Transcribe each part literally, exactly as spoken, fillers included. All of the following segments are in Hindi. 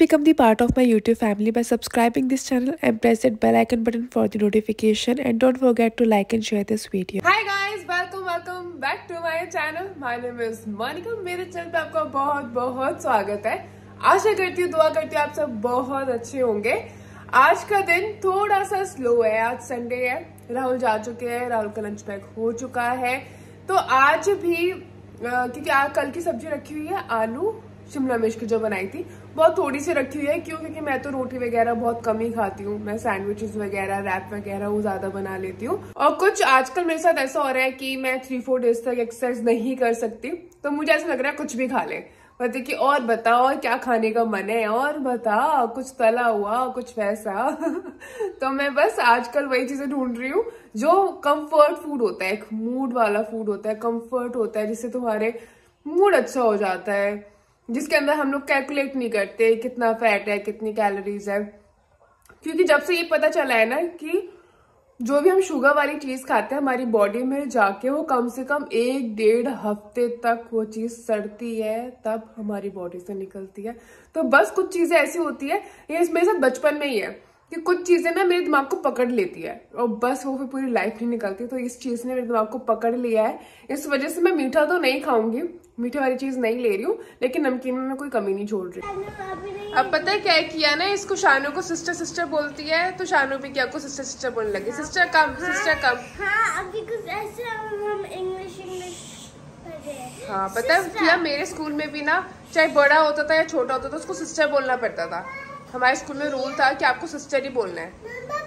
become the part of my YouTube family by subscribing this channel and press that bell icon button for the notification, and don't forget to like and share this video. Hi guys, welcome welcome back to my channel. My name is Monica. मेरे चैनल पे आपका बहुत बहुत स्वागत है। आशा करती हूँ, दुआ करती हूँ आप सब बहुत अच्छे होंगे। आज का दिन थोड़ा सा स्लो है, आज संडे है, राहुल जा चुके हैं, राहुल का लंच पैक हो चुका है। तो आज भी क्योंकि आज कल की सब्जी रखी हुई है, आलू शिमला मिर्च की जो बनाई थी बहुत थोड़ी सी रखी हुई है। क्यों? क्योंकि मैं तो रोटी वगैरह बहुत कम ही खाती हूँ, मैं सैंडविचेस वगैरह रैप वगैरह वो ज्यादा बना लेती हूँ। और कुछ आजकल मेरे साथ ऐसा हो रहा है कि मैं थ्री फोर डेज तक एक्सरसाइज नहीं कर सकती, तो मुझे ऐसा लग रहा है कुछ भी खा ले, मतलब कि और बताओ और क्या खाने का मन है, और बता कुछ तला हुआ कुछ वैसा तो मैं बस आजकल वही चीजें ढूंढ रही हूँ जो कंफर्ट फूड होता है, एक मूड वाला फूड होता है, कंफर्ट होता है, जिससे तुम्हारे मूड अच्छा हो जाता है, जिसके अंदर हम लोग कैलकुलेट नहीं करते कितना फैट है, कितनी कैलोरीज है। क्योंकि जब से ये पता चला है ना कि जो भी हम शुगर वाली चीज खाते हैं हमारी बॉडी में जाके वो कम से कम एक डेढ़ हफ्ते तक वो चीज सड़ती है, तब हमारी बॉडी से निकलती है। तो बस कुछ चीजें ऐसी होती है, ये मेरे साथ बचपन में ही है कि कुछ चीजें ना मेरे दिमाग को पकड़ लेती है और बस वो फिर पूरी लाइफ नहीं निकलती। तो इस चीज ने मेरे दिमाग को पकड़ लिया है, इस वजह से मैं मीठा तो नहीं खाऊंगी, मीठे वाली चीज नहीं ले रही हूँ, लेकिन नमकीन में मैं कोई कमी नहीं छोड़ रही। अब पता है क्या किया ना, इसको शानू को सिस्टर सिस्टर बोलती है, तो शानू भी क्या को सिस्टर सिस्टर बोलने लगी। Sister come, sister come. हाँ, अभी कुछ ऐसे हम इंग्लिश इंग्लिश पढ़े। हाँ पता है क्या, मेरे स्कूल में भी ना चाहे बड़ा होता था या छोटा होता था उसको सिस्टर बोलना पड़ता था। हमारे स्कूल में रूल था कि आपको सिस्टर ही बोलना है।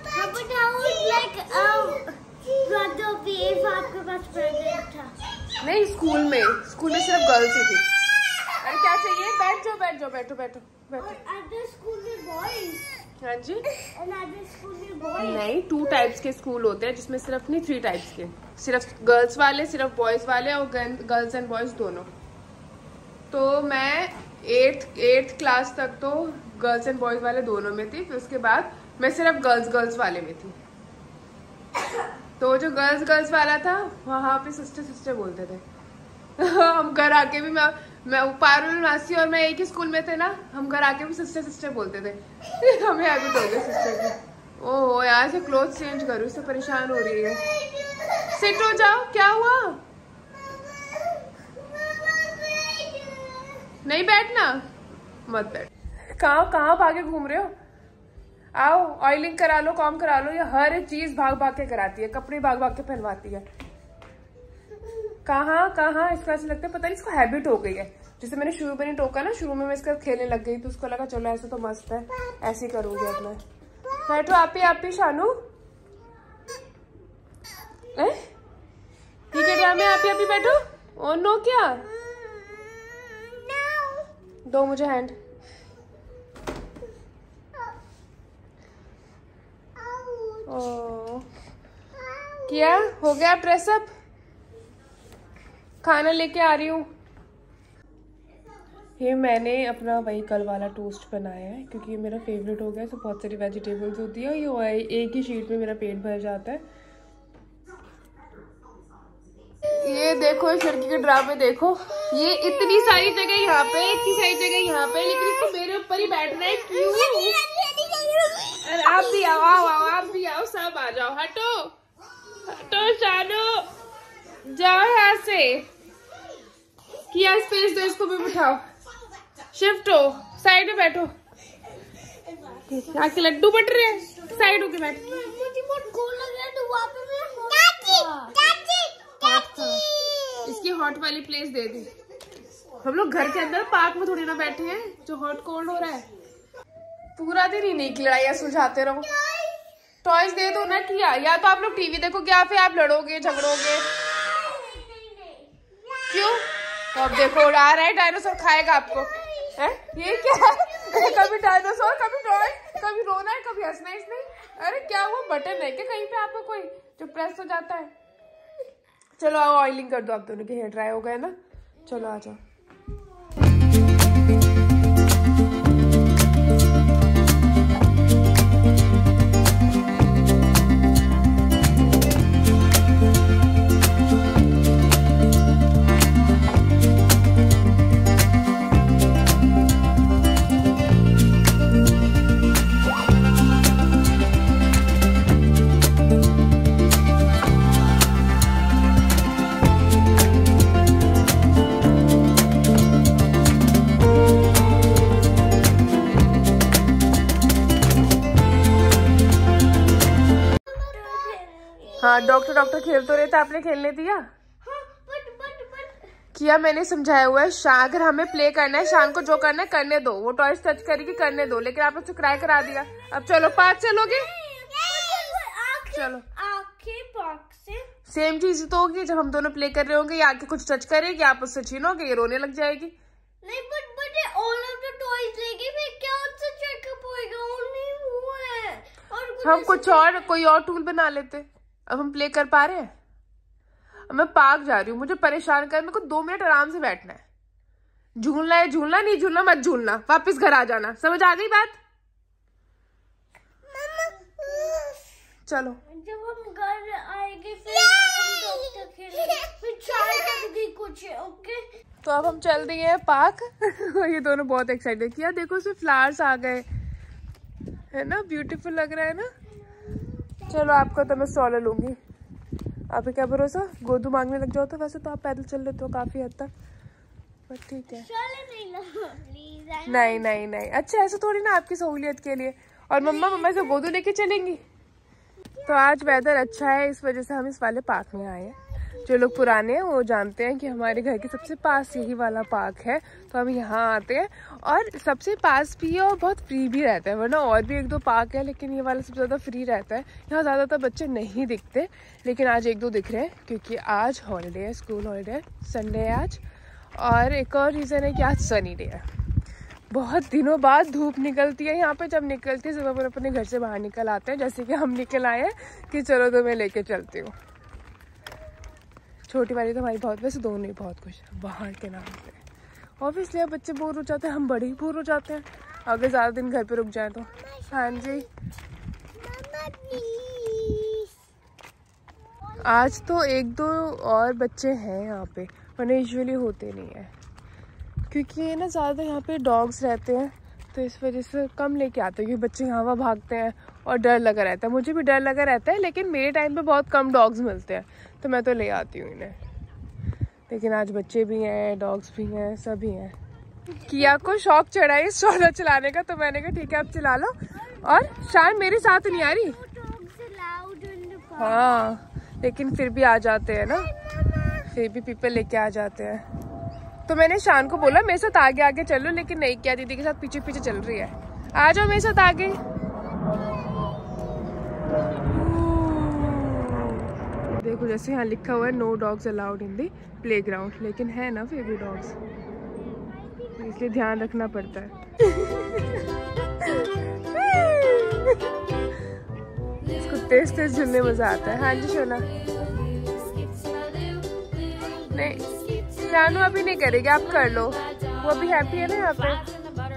नहीं, स्कूल में स्कूल में सिर्फ गर्ल्स ही थी। अरे क्या चाहिए? बैठ जाओ बैठ जाओ बैठो बैठो बैठो। स्कूल में बॉयज। हाँ जी, स्कूल में बॉयज नहीं, टू टाइप्स के स्कूल होते हैं, जिसमें सिर्फ नहीं थ्री टाइप्स के, सिर्फ गर्ल्स वाले, सिर्फ बॉयज वाले, और गर्ल्स एंड बॉयज दोनों। तो मैं एट्थ एट्थ क्लास तक तो गर्ल्स एंड बॉयज वाले दोनों में थी, फिर उसके बाद मैं सिर्फ गर्ल्स गर्ल्स वाले में थी। तो जो गर्ल्स गर्ल्स वाला था वहां पे सिस्टर सिस्टर बोलते थे हम घर आके भी, मैं मैं पारुल मासी और मैं एक ही स्कूल में थे ना, हम घर आके भी सिस्टर सिस्टर बोलते थे हमें हैबिट हो गई सिस्टर की। ओह यार, से क्लोथ चेंज करूँ, इससे परेशान हो रही है। सिट हो जाओ, क्या हुआ? नहीं बैठना, मत बैठ। कहाँ कहाँ भागे घूम रहे हो? आओ, ऑयलिंग करा लो, कॉम करा लो, ये हर एक चीज भाग भाग के कराती है, कपड़े भाग भाग के पहनवाती है। कहाँ कहाँ इसको ऐसे लगता है, पता नहीं इसको हैबिट हो गई है। जैसे मैंने शुरू में नहीं टोका ना, शुरू में मैं इसका खेलने लग गई तो उसको लगा चलो ऐसे तो मस्त है, ऐसे ही करूंगी अपना। बैठो आप ही आप ही शानू, ठीक है ड्रामे, आप ही आप ही बैठो। ओ नो, क्या दो मुझे हैंड। ओ, क्या हो गया? ड्रेसअप, खाना लेके आ रही हूँ। ये मैंने अपना वही कल वाला टोस्ट बनाया है, क्योंकि ये मेरा फेवरेट हो गया। तो बहुत सारी वेजिटेबल्स होती है, ये एक ही शीट में मेरा पेट भर जाता है। ये देखो खिड़की के ड्रामे देखो, ये इतनी सारी जगह यहाँ पे, इतनी सारी जगह यहाँ पे, लेकिन इसको मेरे ऊपर ही बैठना है। क्यों? अरे आप भी आओ, आओ आओ आप भी आओ, सब आ जाओ। हटो हटो शानू, जाओ यहाँ से, किया स्पेस दो, इसको भी बिठाओ, शिफ्ट हो, साइड में बैठो। आके लड्डू बट रहे हैं, साइड होके बैठ। इसकी हॉट वाली प्लेस दे दी। हम लोग घर के अंदर पार्क में थोड़ी ना बैठे हैं जो हॉट कोल्ड हो रहा है। पूरा दिन इन्हीं की लड़ाइयाँ सुलझाते रहो। टॉयज दे दो ना, किया या तो आप लोग टीवी देखोगे या फिर आप लड़ोगे झगड़ोगे। क्यों? तो अब देखो आ रहा है डायनासोर, खाएगा आपको। है ये क्या है? कभी डायनासोर, कभी टॉय, कभी रोना है, कभी हंसना है इसने। अरे क्या वो बटन है क्या कहीं पे आपको कोई जो प्रेस हो जाता है? चलो आओ, ऑयलिंग कर दो, आप दोनों के हेयर ड्राई हो गए ना, चलो आ जाओ। हाँ डॉक्टर डॉक्टर खेल तो रहे थे, आपने खेलने दिया? हाँ, बट बट बट किया मैंने समझाया हुआ है। शान अगर हमें प्ले करना है, शान को जो करना है करने दो, वो टॉयज टच करेगी करने दो, लेकिन आपने उसको क्राई करा दिया। अब चलो पार्क चलोगे? चलो। आंखें पार्क से सेम चीज तो होगी, जब हम दोनों प्ले कर रहे होंगे, या कुछ टच करेगी, आप उससे छीनोगे, ये रोने लग जाएगी। नहीं but but all of the toys लेके फिर क्या उससे चेकअप होएगा? ओनली वो है और कुछ हम कुछ और कोई और टूल बना लेते। अब हम प्ले कर पा रहे हैं? अब मैं पार्क जा रही हूँ, मुझे परेशान कर, मेरे को दो मिनट आराम से बैठना है। झूलना है झूलना, नहीं झूलना मत झूलना, वापस घर आ जाना। समझ आ गई बात? चलो जब हम घर आएंगे फिर हम डॉक्टर खेलेंगे, फिर चाय करेंगे कुछ। ओके तो अब हम चल दिए हैं पार्क। ये दोनों बहुत एक्साइटेड किया, देखो उसमें फ्लावर्स आ गए, है ना, ब्यूटीफुल लग रहा है ना। चलो आपको तो मैं स्ट्रॉलर लूंगी, आपको क्या भरोसा, गोदू मांगने लग जाओ तो। वैसे तो आप पैदल चल लेते हो काफी हद तक, पर ठीक है। नहीं नहीं नहीं, अच्छा ऐसे थोड़ी ना, आपकी सहूलियत के लिए। और मम्मा मम्मा से गोदू लेके चलेंगी। तो आज वेदर अच्छा है, इस वजह से हम इस वाले पार्क में आए हैं। जो लोग पुराने हैं वो जानते हैं कि हमारे घर के सबसे पास यही वाला पार्क है, तो हम यहाँ आते हैं। और सबसे पास भी है और बहुत फ्री भी रहता है, वरना और भी एक दो पार्क है, लेकिन ये वाला सबसे ज़्यादा फ्री रहता है। यहाँ ज़्यादातर बच्चे नहीं दिखते, लेकिन आज एक दो दिख रहे हैं क्योंकि आज हॉलीडे है, स्कूल हॉलीडे है, संडे है आज। और एक और रीज़न है कि आज सनी डे है। बहुत दिनों बाद धूप निकलती है यहाँ पे, जब निकलती है सुबह पर अपने घर से बाहर निकल आते हैं, जैसे कि हम निकल आए हैं कि चलो तो मैं लेके चलती हूँ। छोटी वाली तो हमारी बहुत, वैसे दोनों ही बहुत खुश है बाहर के नाम पे। ऑब्वियसली अब बच्चे बोर हो जाते हैं, हम बड़े ही बोर हो जाते हैं अगर ज़्यादा दिन घर पे रुक जाए तो। हाँ जी, आज तो एक दो और बच्चे हैं यहाँ पे, वरना यूजुअली होते नहीं है, क्योंकि ये ना ज़्यादा यहाँ पे डॉग्स रहते हैं, तो इस वजह से कम लेके आते हैं, क्योंकि बच्चे यहाँ वहाँ भागते हैं और डर लगा रहता है। मुझे भी डर लगा रहता है, लेकिन मेरे टाइम पे बहुत कम डॉग्स मिलते हैं, तो मैं तो ले आती हूँ इन्हें। लेकिन आज बच्चे भी हैं, डॉग्स भी हैं, सभी हैं। किया को शौक चढ़ा है स्ट्रॉलर चलाने का, तो मैंने कहा ठीक है आप चला लो। और शान मेरे साथ नहीं आ रही, हाँ, लेकिन फिर भी आ जाते हैं ना, फिर भी पीपल लेके आ जाते हैं। तो मैंने शान को बोला मेरे साथ आगे आगे चलो, लेकिन नहीं किया, दीदी के साथ पीछे पीछे चल रही है। आ जाओ मेरे साथ आगे। देखो जैसे यहाँ लिखा हुआ है no dogs allowed in the playground, लेकिन है ना फिर भी डॉग्स, इसलिए ध्यान रखना पड़ता है। इसको तेज तेज झूलने मजा आता है। हाँ जी शोना, नहीं शानू अभी नहीं करेगी, आप कर लो, वो अभी हैप्पी है ना यहाँ पे।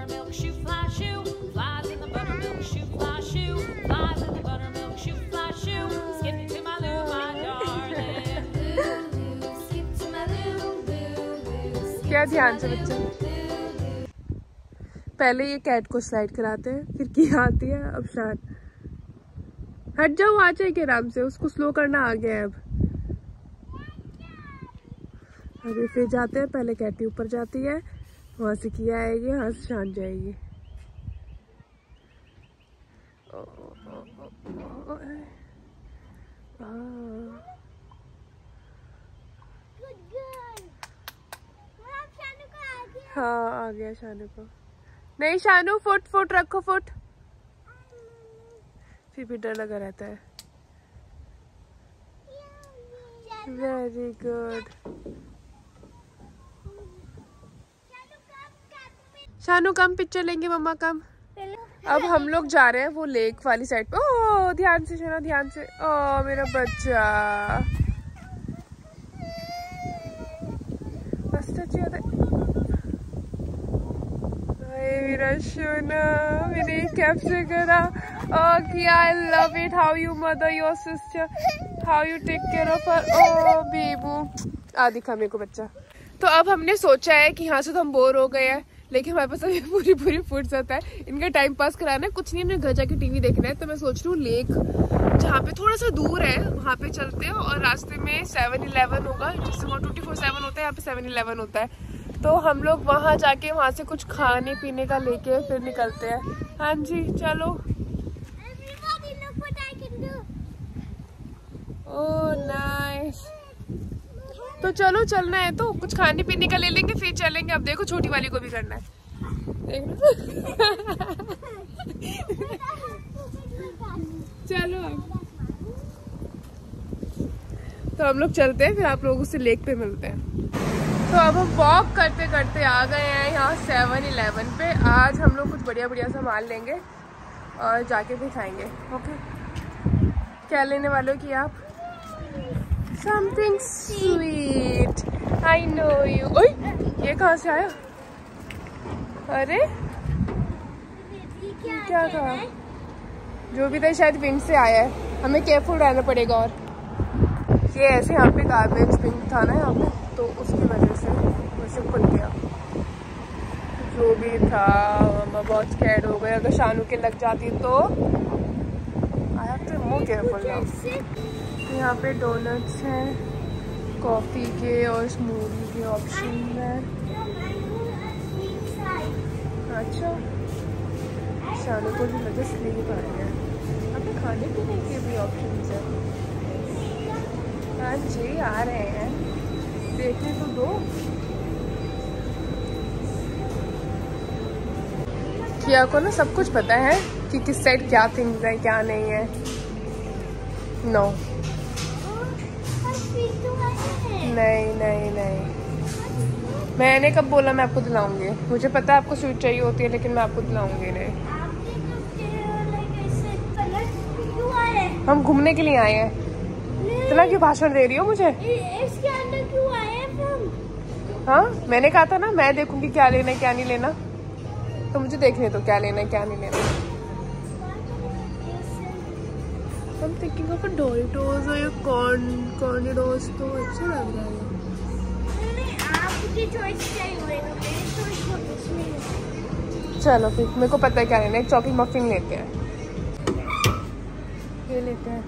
क्या ध्यान से बच्चा, पहले ये कैट को स्लाइड कराते हैं, फिर किया आती है, अब शान। हट जाओ, आ जाएगी आराम से, उसको स्लो करना आ गया है अब। अभी फिर जाते हैं, पहले कैटी ऊपर जाती है, वहां से किया आएगी, वहां से शान जाएगी। ओ, ओ, ओ, ओ, हाँ आ गया शानू को। नहीं शानू फुट फुट रखो, फुट, फिर भी डर लगा रहता है। Very good. Shanu come picture लेंगे मम्मा, कम। अब हम लोग जा रहे हैं वो लेक वाली साइड पे। ओह ध्यान से शाना, ध्यान से। ओह मेरा बच्चा, मेरा सोना, मैंने कैप्चर करा। ओह किया, I love it, how you mother your sister, how you take care of her. Oh बेबू, आ दिखा मेरे को बच्चा। तो अब हमने सोचा है कि यहाँ से तो हम बोर हो गए हैं, लेकिन हमारे पास अभी पूरी पूरी फुर्सत है, इनका टाइम पास कराना है, कुछ नहीं, हमने घर जाके टीवी देखना है। तो मैं सोच रही हूँ लेक जहाँ पे थोड़ा सा दूर है वहाँ पे चलते हैं, और रास्ते में सेवन इलेवन होगा, जिससे वहाँ ट्वेंटी फोर सेवन होता है, यहाँ पे सेवन इलेवन होता है। तो हम लोग वहाँ जाके वहाँ से कुछ खाने पीने का लेके फिर निकलते हैं। हाँ जी चलो। Oh nice. तो चलो चलना है तो कुछ खाने पीने का ले लेंगे फिर चलेंगे। अब देखो छोटी वाली को भी करना है, देख लो। चलो अब तो हम लोग चलते हैं, फिर आप लोगों से लेक पे मिलते हैं। तो अब हम वॉक करते करते आ गए हैं यहाँ सेवन इलेवन पे। आज हम लोग कुछ बढ़िया बढ़िया सामान लेंगे और जाके भी खाएंगे। ओके, क्या लेने वाले हो कि आप? Something sweet. I know you. ओए ये कहाँ से आया? अरे क्या था? जो भी था शायद विंड से आया है, हमें केयरफुल रहना पड़ेगा। और ये ऐसे यहाँ पे गार्बेज पिंक था ना यहाँ पे, तो उसकी वजह से मुझे खुल गया। जो भी था मैं बहुत स्कैर्ड हो गई। अगर शानू के लग जाती तो I have to more careful now. यहाँ पे डोनट्स हैं, कॉफ़ी के और स्मूदी के ऑप्शन हैं। अच्छा, शानू को भी लगे स्लीप आ रही है। यहाँ पे खाने पीने के भी ऑप्शन हैं। हाँ जी आ रहे हैं, देखने तो दो। किया को ना सब कुछ पता है कि किस साइड क्या थिंग्स है क्या नहीं है। No no. नहीं नहीं नहीं, मैंने कब बोला मैं आपको दिलाऊंगी? मुझे पता है आपको स्वीट चाहिए होती है, लेकिन मैं आपको दिलाऊंगी नहीं। हम घूमने के लिए आए हैं। इतना क्यों भाषण दे रही हो मुझे? इसके अंदर क्यों आए हैं हम? हाँ मैंने कहा था ना मैं देखूंगी क्या लेना है क्या नहीं लेना, तो मुझे देखने दो क्या लेना है क्या नहीं लेना। I'm thinking of a Doritos or a corn cornitos, तो अच्छा लग रहा है। नहीं आपकी चॉइस चाहिए होगा, मेरी चॉइस बहुत इसमें है। चलो फिर मेरे को पता है क्या लेना है। एक चॉकलेट मफिन लेते हैं, ये लेते हैं।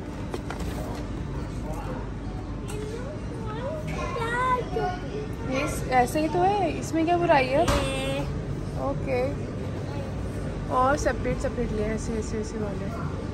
ये ऐसे ही तो है, इसमें क्या बुराई है? ओके, और सेपरेट सेपरेट लिए ऐसे ऐसे ऐसे वाले।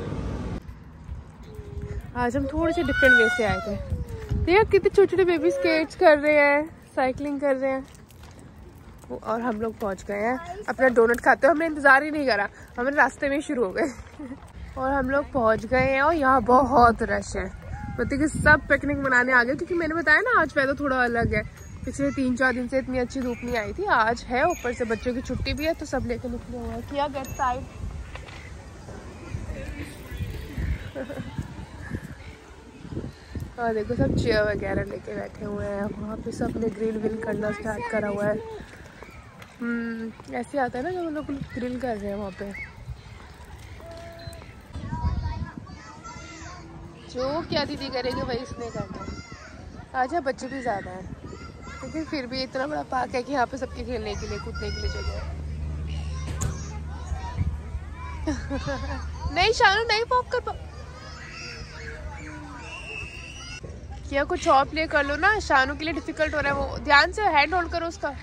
आज हम थोड़े से डिफरेंट वे से आए थे। देखिए कितने छोटे छोटे बेबी स्केट्स कर रहे हैं, साइकिलिंग कर रहे हैं। और हम लोग पहुंच गए हैं अपना डोनट खाते हुए। हमने इंतज़ार ही नहीं करा, हमें रास्ते में शुरू हो गए। और हम लोग पहुंच गए हैं और यहाँ बहुत रश है। मतलब कि सब पिकनिक मनाने आ गए, क्योंकि मैंने बताया ना आज वेदर थोड़ा अलग है। पिछले तीन चार दिन से इतनी अच्छी धूप नहीं आई थी, आज है। ऊपर से बच्चों की छुट्टी भी है, तो सब लेकर निकले हुए हैं। किया गेट साइड। और देखो सब चेयर वगैरह लेके बैठे हुए हैं। वहाँ पे सब ने ग्रिल विल करना स्टार्ट करा हुआ है। हम्म ऐसे आता है ना जब हम लोग ग्रिल कर रहे हैं वहाँ पे। जो क्या दीदी करेंगे वही इसने करना है। आज यहाँ बच्चे भी ज़्यादा हैं, लेकिन फिर भी इतना बड़ा पार्क है कि यहाँ पे सबके खेलने के लिए कूदने के लिए जगह है। नहीं शानू नहीं पॉप कर पा... क्या कुछ और प्ले कर लो ना, शानू के लिए डिफिकल्ट हो रहा है। वो ध्यान से हैंड होल्ड करो उसका।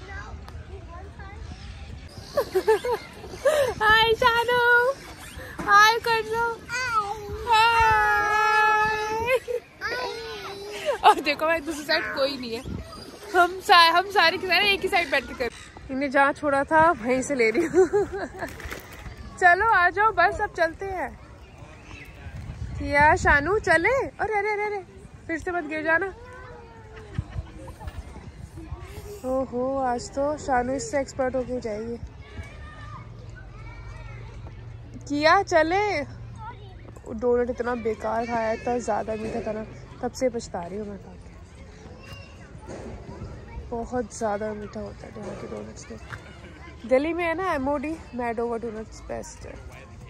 हाय शानू, हाय कर दो। और देखो भाई दूसरी साइड कोई नहीं है, हम सा, हम सारे के सारे एक ही साइड बैठ के कर। इन्हें जहाँ छोड़ा था वहीं से ले रही हूँ। चलो आ जाओ बस अब चलते हैं। क्या शानू चले? अरे अरे अरे अरे फिर से मत गिर जाना। ओहो आज तो शानू इससे एक्सपर्ट होके जाएगी। किया चले। डोनट इतना बेकार खाया, इतना ज़्यादा मीठा था ना, तब से पछता रही हूँ मैं खा के। बहुत ज़्यादा मीठा होता है यहाँ के डोनट्स तो। दिल्ली में है ना एमओडी, मैडोवा डोनट्स बेस्ट है।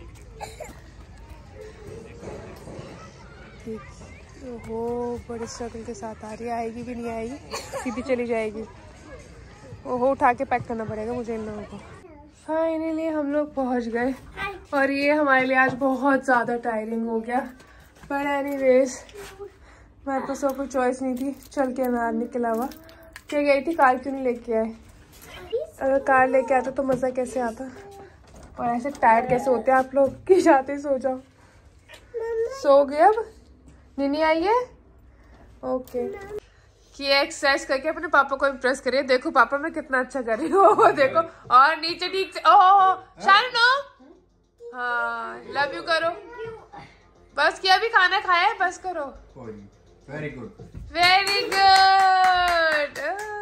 ठीक, ओहो बड़े स्ट्रगल के साथ आ रही है, आएगी भी नहीं आएगी, सीधी चली जाएगी। ओहो उठा के पैक करना पड़ेगा मुझे इन लोगों को। फाइनली हम लोग पहुँच गए और ये हमारे लिए आज बहुत ज़्यादा टायरिंग हो गया। पर एनीवेज मेरे पास और कोई चॉइस नहीं थी, चल के मारने के अलावा। क्या गई थी, कार क्यों नहीं लेके आए? अगर कार लेके आता तो मज़ा कैसे आता, और ऐसे टायर्ड कैसे होते हैं आप लोग कि जाते ही सो जाओ। सो गए अब नीनी आई है? ओके। कि एक्सरसाइज करके अपने पापा को इम्प्रेस करिए। देखो पापा मैं कितना अच्छा कर रही हूँ। देखो और नीचे ठीक से। ओह शानू, हाँ लव यू करो। बस किया, भी खाना खाया है, बस करो। Very good very good.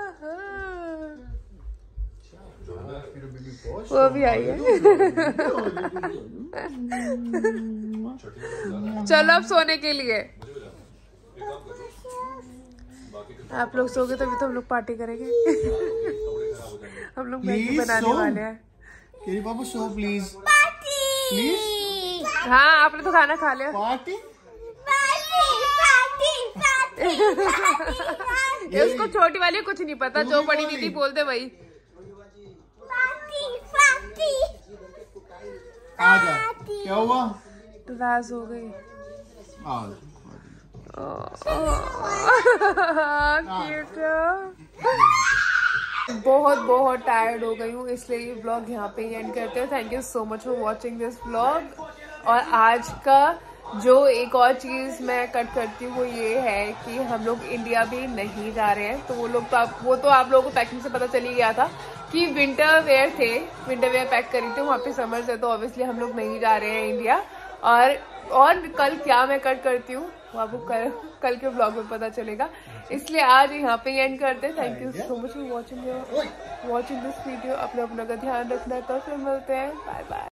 वो भी आई है। चलो अब सोने के लिए। आप लोग सोगे तभी तो हम लोग पार्टी करेंगे। हम लोग मैगी बनाने वाले हैं। केरी पापा सो प्लीज प्लीज। हाँ आपने तो खाना खा लिया। पार्टी ये उसको छोटी वाली कुछ नहीं पता, जो बड़ी दीदी बोलते वही। आजा, क्या हुआ? राज हो गई। बहुत बहुत टायर्ड हो गई हूँ, इसलिए ये ब्लॉग यहाँ पे ही एंड करते हैं। Thank you so much for watching this blog. और आज का जो एक और चीज मैं कट करती हूँ वो ये है कि हम लोग इंडिया भी नहीं जा रहे हैं। तो वो लोग तो आप वो तो आप लोगों को पैकिंग से पता चल ही गया था कि विंटर वेयर थे, विंटर वेयर पैक करी थी। वहाँ पे समर से तो ऑब्वियसली हम लोग नहीं जा रहे हैं इंडिया। और और कल क्या मैं कट करती हूँ वो आपको कल कल के ब्लॉग में पता चलेगा, इसलिए आज यहाँ पे एंड करते हैं। Thank you so much for watching watching this video. अपने अपना का ध्यान रखना, कल फिर मिलते हैं। Bye bye.